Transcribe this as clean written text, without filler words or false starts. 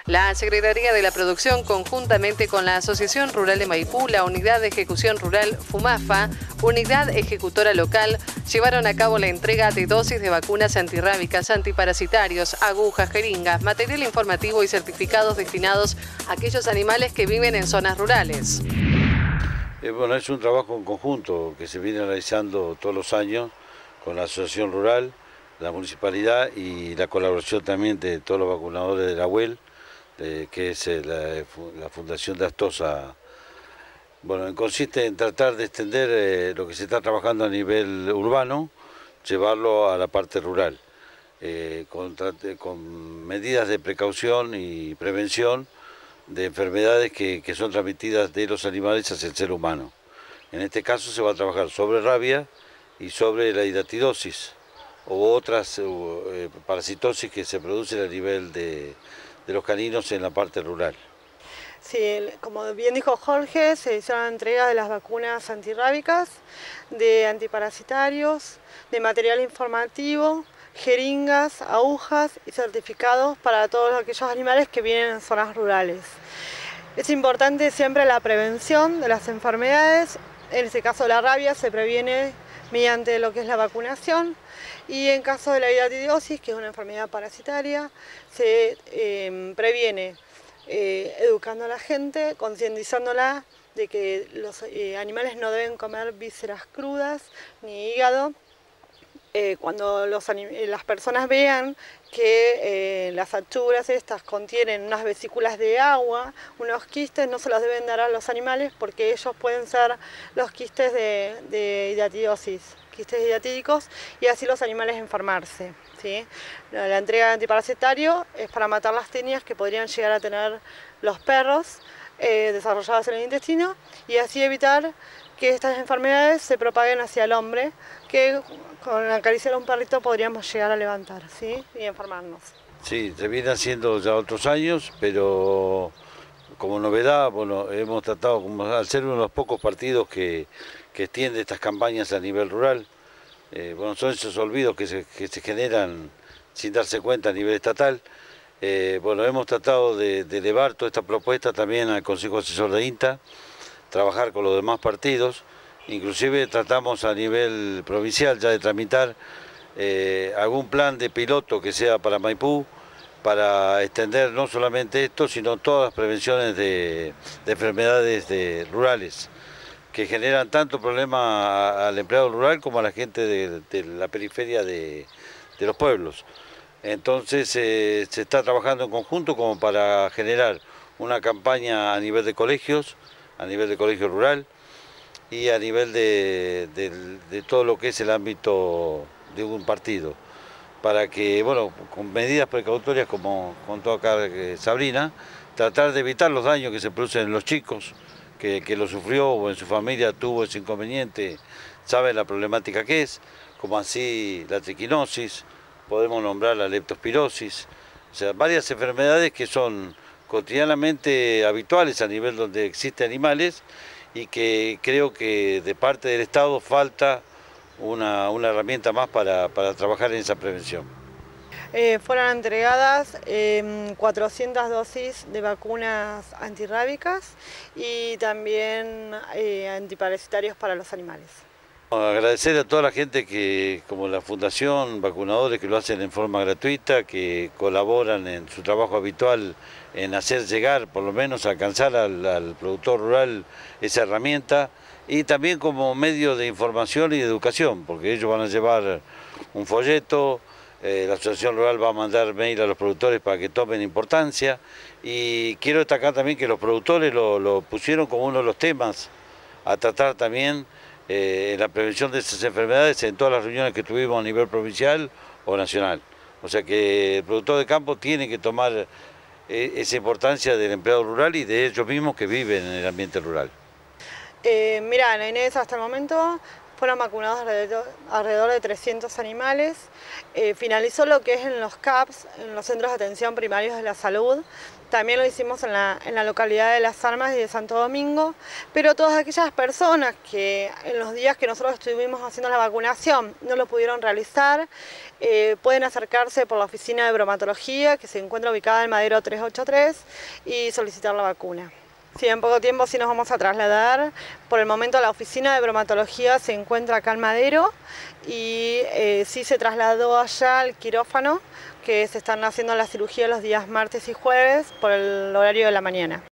La Secretaría de la Producción, conjuntamente con la Asociación Rural de Maipú, la Unidad de Ejecución Rural FUMAFA, Unidad Ejecutora Local, llevaron a cabo la entrega de dosis de vacunas antirrábicas, antiparasitarios, agujas, jeringas, material informativo y certificados destinados a aquellos animales que viven en zonas rurales. Bueno, es un trabajo en conjunto que se viene realizando todos los años con la Asociación Rural, la Municipalidad y la colaboración también de todos los vacunadores de la UEL, que es la Fundación de Astosa. Bueno, consiste en tratar de extender lo que se está trabajando a nivel urbano, llevarlo a la parte rural, con medidas de precaución y prevención de enfermedades que son transmitidas de los animales hacia el ser humano. En este caso se va a trabajar sobre rabia y sobre la hidatidosis u otras parasitosis que se producen a nivel de los caninos en la parte rural. Sí, como bien dijo Jorge, se hizo la entrega de las vacunas antirrábicas, de antiparasitarios, de material informativo, jeringas, agujas y certificados para todos aquellos animales que viven en zonas rurales. Es importante siempre la prevención de las enfermedades. En este caso la rabia se previene mediante lo que es la vacunación, y en caso de la hidatidosis, que es una enfermedad parasitaria, se previene educando a la gente, concientizándola de que los animales no deben comer vísceras crudas ni hígado. Cuando las personas vean que las achuras estas contienen unas vesículas de agua, unos quistes, no se los deben dar a los animales porque ellos pueden ser los quistes de hidatidosis, quistes hidatídicos, y así los animales enfermarse, ¿sí? La entrega de antiparasitario es para matar las tenias que podrían llegar a tener los perros desarrolladas en el intestino, y así evitar que estas enfermedades se propaguen hacia el hombre, que con acariciar a un perrito podríamos llegar a levantar, ¿sí? Y enfermarnos. Sí, se viene haciendo ya otros años, pero como novedad, bueno, hemos tratado, al ser uno de los pocos partidos que extiende estas campañas a nivel rural, bueno, son esos olvidos que se generan sin darse cuenta a nivel estatal. Bueno, hemos tratado de elevar toda esta propuesta también al Consejo Asesor de INTA, trabajar con los demás partidos, inclusive tratamos a nivel provincial ya de tramitar algún plan de piloto que sea para Maipú, para extender no solamente esto, sino todas las prevenciones de enfermedades rurales, que generan tanto problema al empleado rural como a la gente de la periferia de los pueblos. Entonces se está trabajando en conjunto como para generar una campaña a nivel de colegio rural y a nivel de todo lo que es el ámbito de un partido, para que, bueno, con medidas precautorias como contó acá Sabrina, tratar de evitar los daños que se producen en los chicos, que lo sufrió o en su familia tuvo ese inconveniente, saben la problemática que es, como así la triquinosis, podemos nombrar la leptospirosis, o sea, varias enfermedades que son cotidianamente habituales a nivel donde existen animales, y que creo que de parte del Estado falta una herramienta más para trabajar en esa prevención. Fueron entregadas 400 dosis de vacunas antirrábicas y también antiparasitarios para los animales. Agradecer a toda la gente que, como la Fundación, vacunadores que lo hacen en forma gratuita, que colaboran en su trabajo habitual en hacer llegar, por lo menos alcanzar al productor rural esa herramienta, y también como medio de información y de educación, porque ellos van a llevar un folleto, la Asociación Rural va a mandar mail a los productores para que tomen importancia, y quiero destacar también que los productores lo pusieron como uno de los temas a tratar también en la prevención de esas enfermedades en todas las reuniones que tuvimos a nivel provincial o nacional. O sea que el productor de campo tiene que tomar esa importancia del empleado rural y de ellos mismos que viven en el ambiente rural. Mira, Ana Inés, hasta el momento fueron vacunados alrededor de 300 animales. Finalizó lo que es en los CAPS, en los Centros de Atención Primarios de la Salud. También lo hicimos en la localidad de Las Armas y de Santo Domingo, pero todas aquellas personas que en los días que nosotros estuvimos haciendo la vacunación no lo pudieron realizar, pueden acercarse por la oficina de bromatología que se encuentra ubicada en Madero 383 y solicitar la vacuna. Sí, en poco tiempo sí nos vamos a trasladar. Por el momento la oficina de bromatología se encuentra acá en Madero y sí se trasladó allá al quirófano, que se están haciendo la cirugía los días martes y jueves por el horario de la mañana.